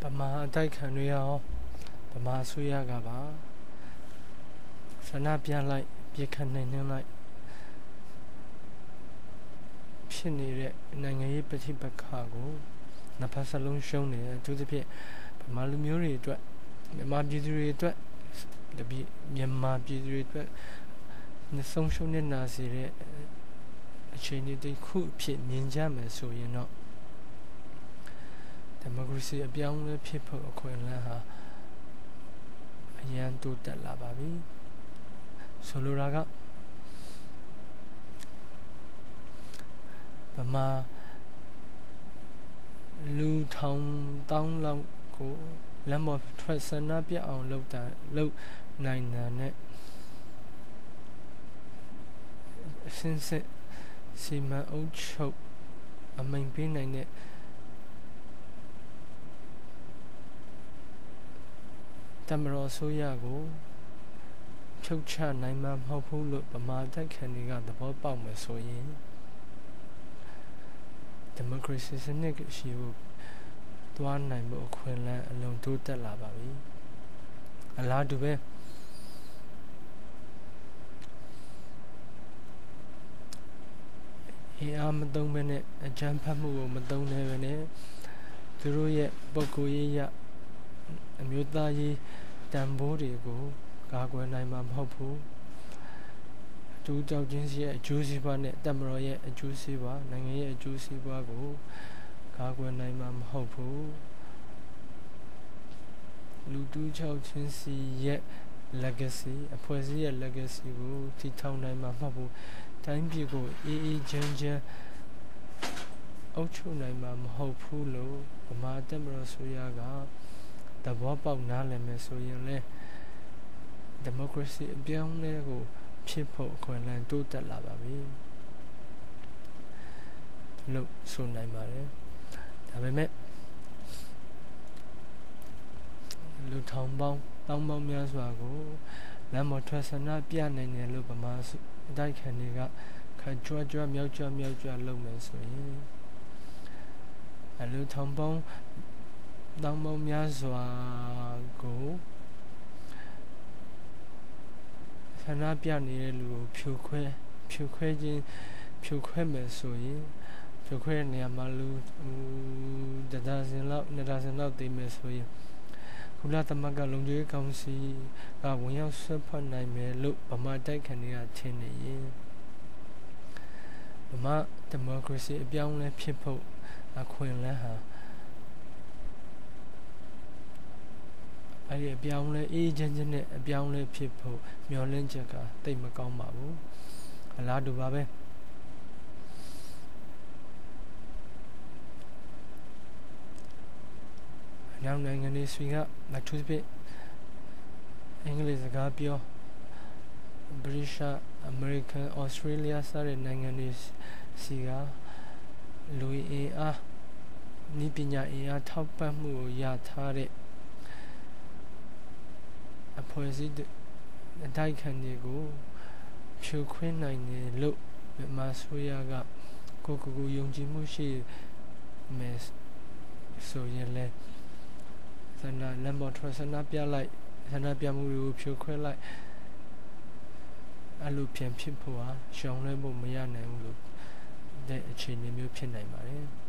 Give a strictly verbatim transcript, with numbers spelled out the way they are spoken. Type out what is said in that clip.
Burmaတိုက်ခံတွေရော Burma အစိုးရကပါဆန္ဒပြလိုက်ပြစ်ခတ်နိုင်နှင်းလိုက်ဖြစ်နေတဲ့နိုင်ငံရေးပဋိပက္ခကိုနှစ်ဖက်စလုံးရှုံးနေတယ်သူတို့ဖြင့်မြန်မာလူမျိုးတွေအတွက်မြန်မာပြည်သူတွေအတွက်တပည့်မြန်မာပြည်သူတွေအတွက်ဆုံးရှုံးနေတာစီတဲ့အခြေအနေတစ်ခုဖြစ်မြင်ကြမယ်ဆိုရင်တော့ဒီမိုကရေစီအပြောင်းလဲဖြစ်ဖို့အခွင့်အလမ်းဟာအရန်တိုးတက်လာပါပြီဆိုလိုတာကဗမာလူထောင်တောင်းလောက်ကိုလမ်းပေါ်ထွက်ဆန္ဒပြအောင်လုပ်တာလုပ်နိုင်တာနဲ့အစင်းစစ်စီမံအုပ်ချုပ်အမိန်ပေးနိုင်တဲ့တမတော်ဆိုရကိုဖြုတ်ချနိုင်မှာမဟုတ်ဘူးလို့ဗမာတိုက်ခံတွေကသဘောပေါက်မယ်ဆိုရင်ဒီမိုကရေစီစနစ်ရှိဖို့တွားနိုင်ဖို့အခွင့်အလမ်းအလုံးတိုးတက်လာပါပြီအလားတူပဲအင်အားမသုံးဘဲနဲ့အကြမ်းဖက်မှုကိုမသုံးနေဘဲနဲ့သူတို့ရဲ့ပုဂ္ဂိုလ်ရေးရအမျိုးသားရေးတန်ဖိုးတွေကိုကာကွယ်နိုင်မှာမဟုတ်ဘူးတူတောက်ချင်းစီရဲ့အကျိုးစီးပွားနဲ့တပ်မတော်ရဲ့အကျိုးစီးပွားနိုင်ငံရဲ့အကျိုးစီးပွားကိုကာကွယ်နိုင်မှာမဟုတ်ဘူးလူတူချောက်ချင်းစီရဲ့ legacy အဖွဲ့အစည်းရဲ့ legacy ကိုတည်ထောင်နိုင်မှာမဟုတ်ဘူးတိုင်းပြည်ကိုအေးအေးချမ်းချမ်းအုပ်ချုပ်နိုင်မှာမဟုတ်ဘူးလို့ဗမာတပ်မတော်ဆိုရကသဘောပေါက်နားလည်မယ်ဆိုရင်လေဒီမိုကရေစီအပြောင်းလဲကိုဖြစ်ဖို့အခွင့်အလမ်းတိုးတက်လာပါပြီလို့ဆိုနိုင်ပါတယ်ဒါပေမဲ့လူထောင်ပေါင်းတောင်းပေါင်းများစွာကိုလမ်းပေါ်ထွက်ဆန္ဒပြနိုင်တယ်လို့ဗမာတိုက်ခံတွေကခကြွကြွမြောက်ကြွမြောက်ကြွလုပ်မယ်ဆိုရင်အလူထောင်ပေါင်းတောင်းပေါင်းများစွာကိုဆန္ဒပြနေတဲ့လူကိုဖြိုခွဲဖြိုခွဲခြင်းဖြိုခွဲမယ်ဆိုရင်ဖြိုခွဲတဲ့နေရာမှာလူတဒါဇင်လောက်နှစ်ဒါဇင်လောက်သိမယ်ဆိုရင်ကုလသမဂ္ဂလုံခြုံရေးကောင်စီကဝင်ရောက်ဆွတ်ဖက်နိုင်မယ်လို့ဗမာတိုက်ခံတွေကထင်နေရင်ဗမာဒီမိုကရေစီအပြောင်းလဲဖြစ်ဖို့အခွင့်အလမ်းဟာအဲ့ဒီအပြောင်းလဲအေးချမ်းချမ်းနဲ့အပြောင်းလဲဖြစ်ဖို့မျှော်လင့်ချက်ကတိတ်မကောင်းပါဘူးအလားတူပါပဲနောက်နိုင်ငံတွေဆွေကမထူးဖြစ်အင်္ဂလိပ်စကားပြော British American Australia စတဲ့နိုင်ငံတွေစီကလူအင်အားနိပညာအင်အားထောက်ပံ့မှုကိုရထားတဲ့အဖွဲ့အစည်းအတိုက်ခံတွေကိုဖြိုခွင်းနိုင်တယ်လို့မြန်မာဆိုရကကိုကိုကိုယုံကြည်မှုရှိမယ်ဆိုရင်လဲဆန္ဒလမ်းပေါ်ထွက်ဆန္ဒပြလိုက်ဆန္ဒပြမှုတွေကိုဖြိုခွဲလိုက်အလိုပြန်ဖြစ်ဖို့ဟာရှောင်လွှဲဖို့မရနိုင်ဘူးလို့တဲ့အခြေအနေမျိုးဖြစ်နိုင်ပါတယ်